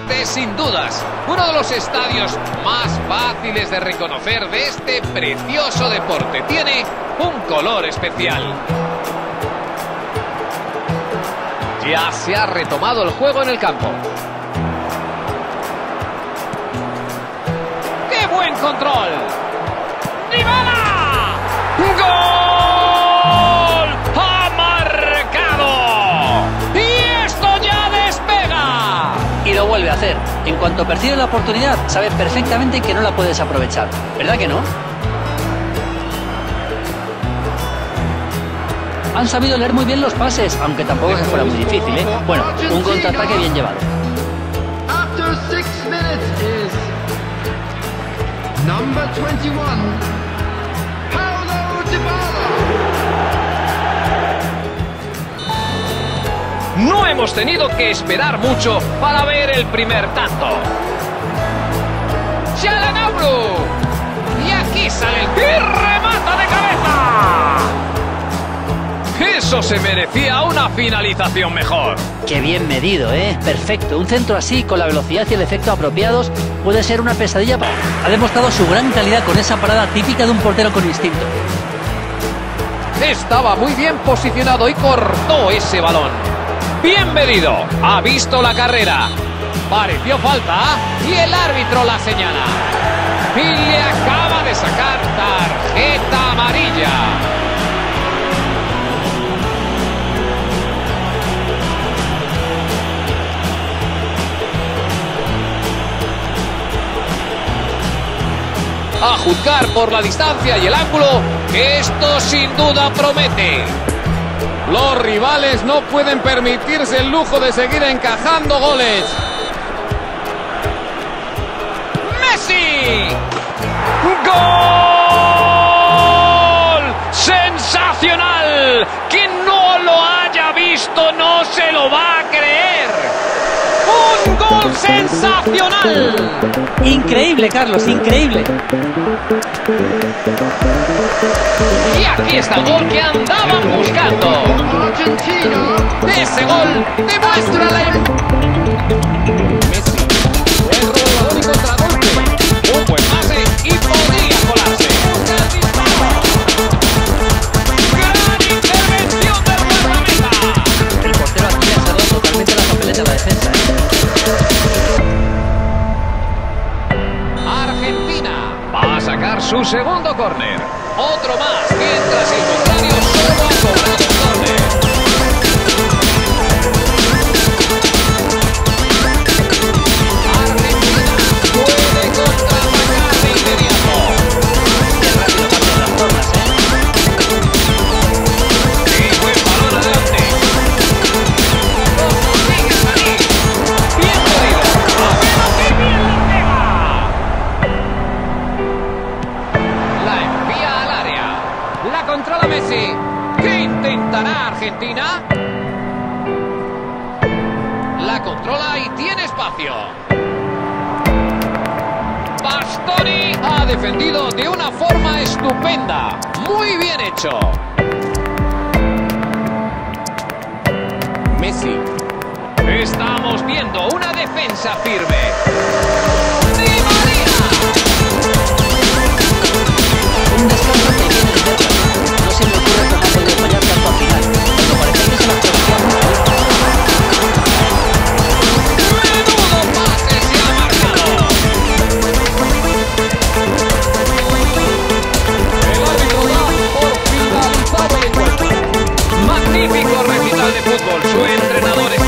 Este, sin dudas, uno de los estadios más fáciles de reconocer de este precioso deporte. Tiene un color especial. Ya se ha retomado el juego en el campo. ¡Qué buen control! ¡Dybala! ¡Gol! ¡Ha marcado! ¡Y esto ya despega! Y lo vuelve a hacer. En cuanto percibe la oportunidad, sabe perfectamente que no la puedes aprovechar. ¿Verdad que no? Han sabido leer muy bien los pases, aunque tampoco se fuera muy difícil, ¿eh? Bueno, un contraataque bien llevado. After 6 minutes is number 21, Paulo Dybala. No hemos tenido que esperar mucho para ver el primer tanto. ¡Çalhanoğlu! Y aquí sale el... ¡Y remata de cabeza! Eso se merecía una finalización mejor. Qué bien medido, ¿eh? Perfecto. Un centro así, con la velocidad y el efecto apropiados, puede ser una pesadilla. Ha demostrado su gran calidad con esa parada típica de un portero con instinto. Estaba muy bien posicionado y cortó ese balón. Bien medido. Ha visto la carrera. Pareció falta y el árbitro la señala. Y le acaba de sacar tarjeta amarilla. A juzgar por la distancia y el ángulo, esto sin duda promete. Los rivales no pueden permitirse el lujo de seguir encajando goles. ¡Messi! ¡Gol! ¡Sensacional! Quien no lo haya visto no se lo va a creer. ¡Un gol sensacional! Increíble, Carlos, increíble. Y aquí está el gol que andaban buscando. Argentina. Ese gol demuestra la... Messi. El robador y contragolpe. Un buen pase y podría colarse. ¡Gran disparo! ¡Gran intervención del guardameta! El portero aquí ha cerrado totalmente la papeleta de la defensa, ¿eh? Argentina va a sacar su segundo córner. Otro más, mientras el contrario solo ha cobrado un córner. Argentina puede contraatacar de inmediato. Qué rápido cambian las formas, ¿eh? Y buen balón adelante. Consigue salir. Bien movido. ¡A ver qué bien la pega! La envía al área. La controla Messi. ¿Qué intentará Argentina? La controla y tiene espacio. Bastoni ha defendido de una forma estupenda. Muy bien hecho. Messi. Estamos viendo una defensa firme. ¡Di María! Un descanso que viene de cerca. No se me ocurre cómo ha podido fallar tanto al final. Cuando parecía que se la producía muy bien. ¡Menudo pase se ha marcado! El árbitro da por finalizado el encuentro. Magnífico recital de fútbol. Su entrenador es